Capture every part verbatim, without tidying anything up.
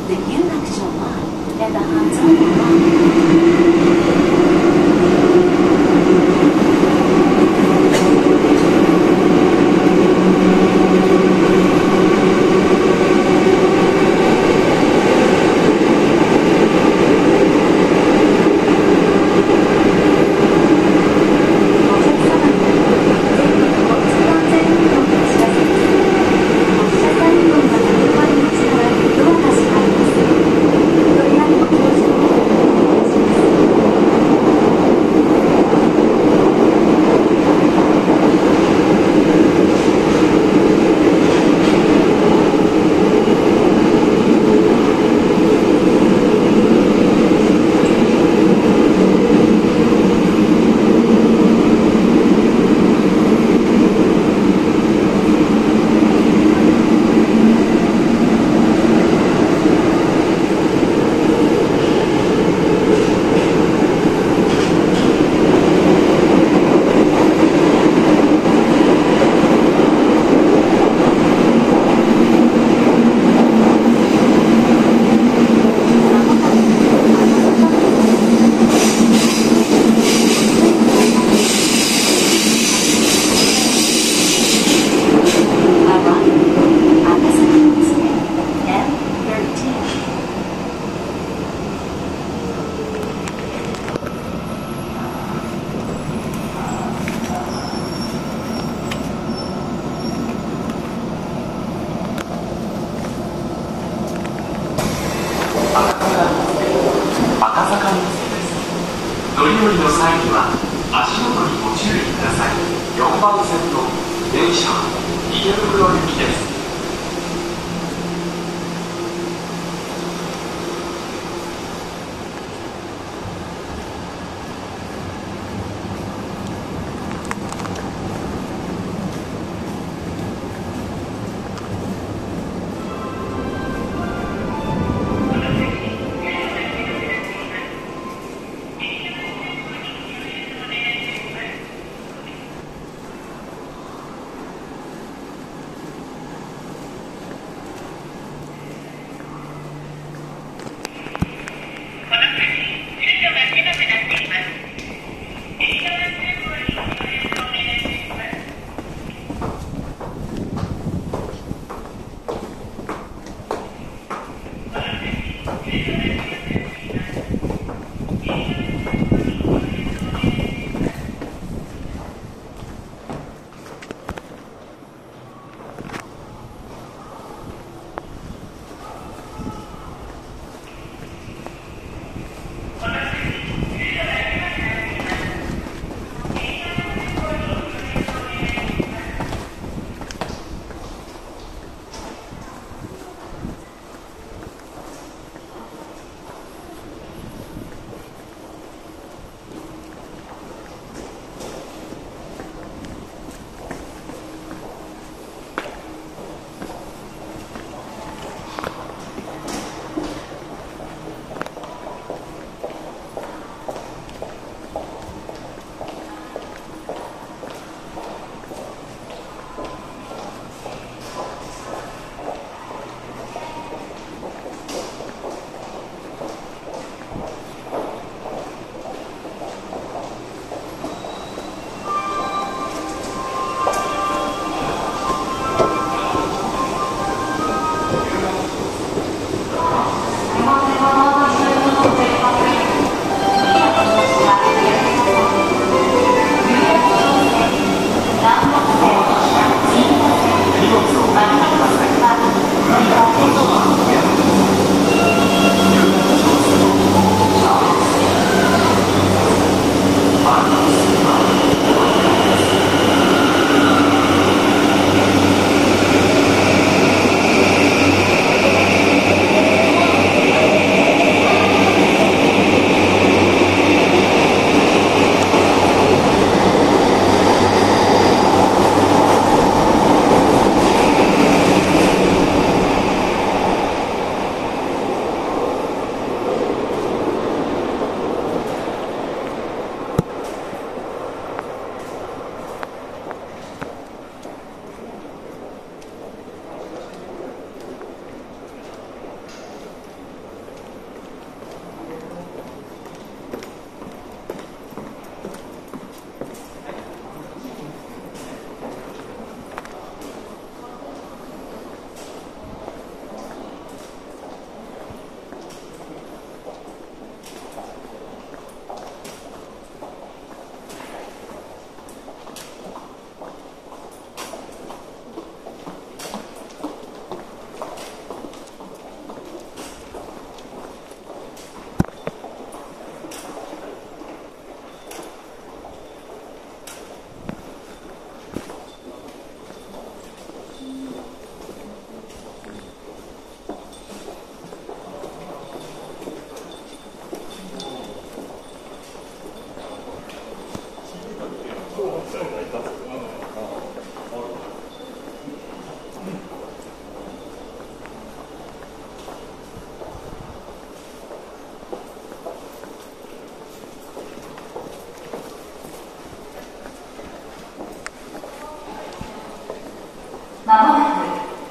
The U-Action line and the Hanzhong line.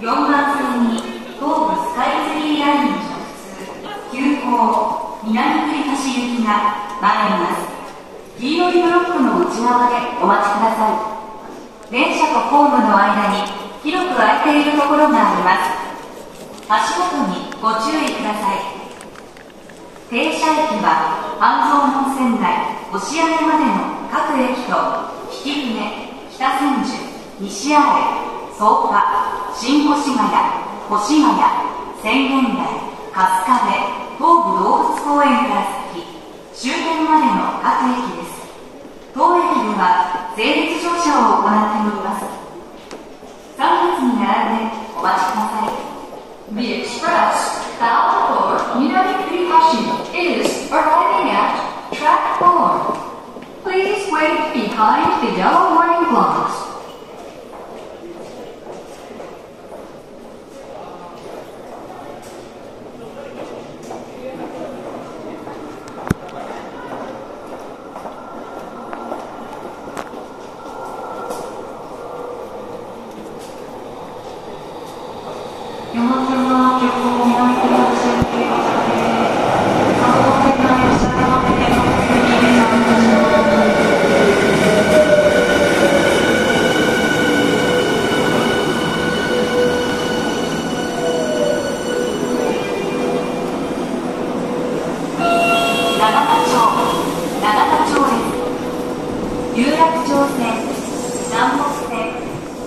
よんばん線に東武スカイツリーライン直通急行南栗橋行きが参ります。黄色いブロックの内側でお待ちください。電車とホームの間に広く空いているところがあります。足元にご注意ください。停車駅は半蔵門線内押上までの各駅と曳舟、北千住、西新井、草加、新越谷、越谷、浅間台、春日部、東武動物公園から先終点までの各駅です。当駅では整列乗車を行っております。さん列に並んでお待ちください。The express bound for Minami-Kurihashi is arriving at track four. Please wait behind the yellow warning blocks. 山